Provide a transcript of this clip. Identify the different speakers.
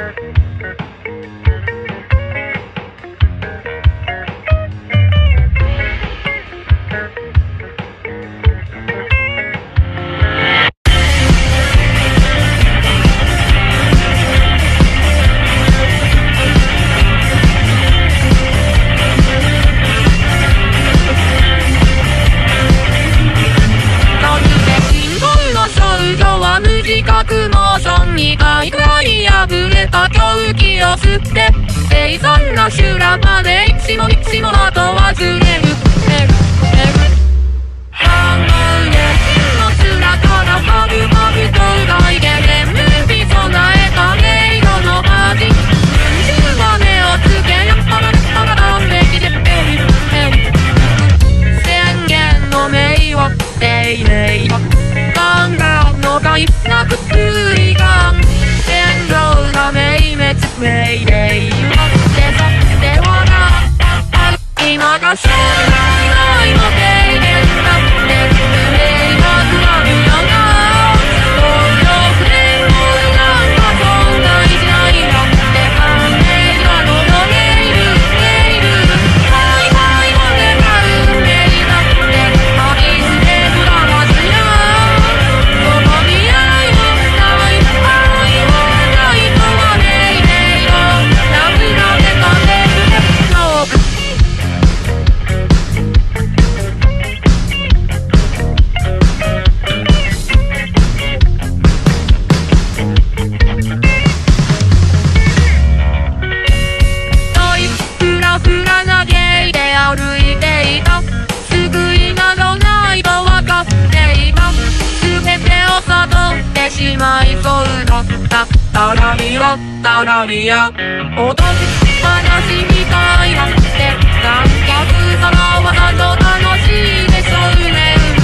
Speaker 1: 2回くらい破れた狂気を吸って凄惨な修羅場でいつもいつも後はずれる半分で真の面からハグハグと外で眠り備えた迷路の味40は目をつけやっぱら完璧で宣言の名は丁寧だガンガンの大なくついが天道が明滅命令でさではな今が将来の提言だって明白なるよな6年もなんかそんな時代だって判明がのレールはいはいも願う運命だって愛してぶらますやその未来をない愛をないとは命令よ涙でかけるのふらふらな芸で歩いていた救いなどないとわかっていた全てを悟ってしまいそうだったタラミラタラミヤおとぎ話みたいだってなんか空はただの楽しいでしょうね